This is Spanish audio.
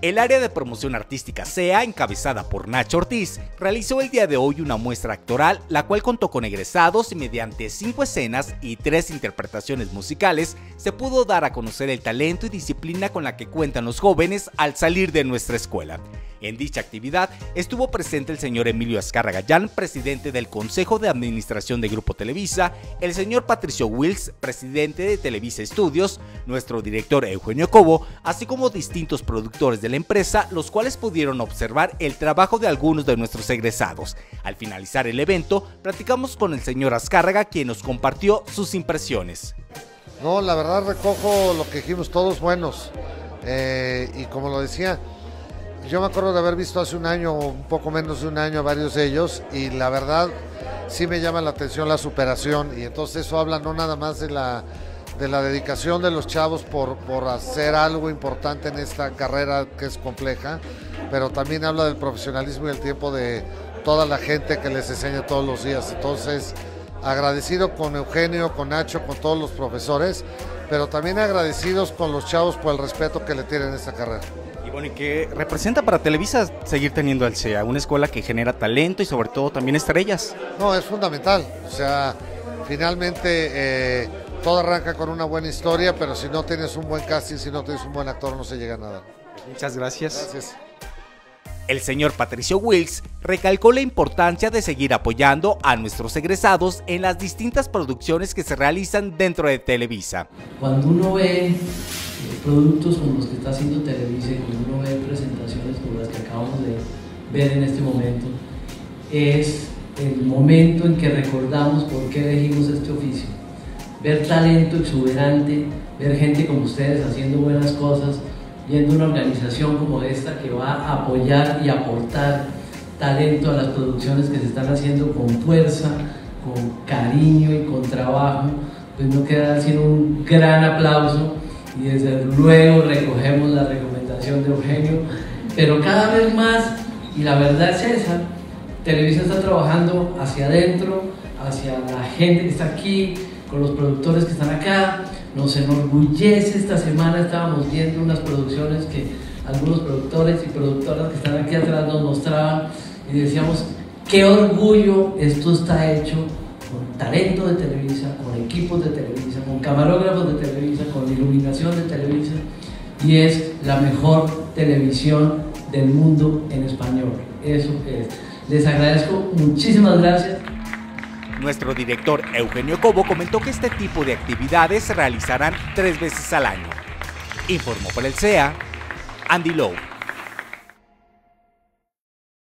El área de promoción artística SEA, encabezada por Nacho Ortiz, realizó el día de hoy una muestra actoral, la cual contó con egresados y mediante 5 escenas y 3 interpretaciones musicales, se pudo dar a conocer el talento y disciplina con la que cuentan los jóvenes al salir de nuestra escuela. En dicha actividad estuvo presente el señor Emilio Azcárraga Llán, presidente del Consejo de Administración de Grupo Televisa, el señor Patricio Wills, presidente de Televisa Estudios, nuestro director Eugenio Cobo, así como distintos productores de la empresa, los cuales pudieron observar el trabajo de algunos de nuestros egresados. Al finalizar el evento, platicamos con el señor Azcárraga, quien nos compartió sus impresiones. No, la verdad recojo lo que dijimos, todos buenos, y como lo decía, yo me acuerdo de haber visto hace un año, un poco menos de un año, a varios de ellos, y la verdad sí me llama la atención la superación, y entonces eso habla no nada más de la dedicación de los chavos por hacer algo importante en esta carrera que es compleja, pero también habla del profesionalismo y el tiempo de toda la gente que les enseña todos los días. Entonces, agradecido con Eugenio, con Nacho, con todos los profesores, pero también agradecidos con los chavos por el respeto que le tienen a esta carrera. Y bueno, ¿y qué representa para Televisa seguir teniendo al SEA, una escuela que genera talento y sobre todo también estrellas? No, es fundamental, o sea, finalmente todo arranca con una buena historia, pero si no tienes un buen casting, si no tienes un buen actor, no se llega a nada. Muchas gracias. Gracias. El señor Patricio Wills recalcó la importancia de seguir apoyando a nuestros egresados en las distintas producciones que se realizan dentro de Televisa. Cuando uno ve productos como los que está haciendo Televisa y cuando uno ve presentaciones como las que acabamos de ver en este momento, es el momento en que recordamos por qué elegimos este oficio. Ver talento exuberante, ver gente como ustedes haciendo buenas cosas, viendo una organización como esta que va a apoyar y aportar talento a las producciones que se están haciendo con fuerza, con cariño y con trabajo, pues no queda sino un gran aplauso y desde luego recogemos la recomendación de Eugenio, pero cada vez más, y la verdad es esa, Televisa está trabajando hacia adentro, hacia la gente que está aquí, con los productores que están acá. Nos enorgullece, esta semana estábamos viendo unas producciones que algunos productores y productoras que están aquí atrás nos mostraban y decíamos, qué orgullo, esto está hecho con talento de Televisa, con equipos de Televisa, con camarógrafos de Televisa, con iluminación de Televisa, y es la mejor televisión del mundo en español. Eso es. Les agradezco, muchísimas gracias. Nuestro director Eugenio Cobo comentó que este tipo de actividades se realizarán 3 veces al año. Informó para el SEA, Andy Lowe.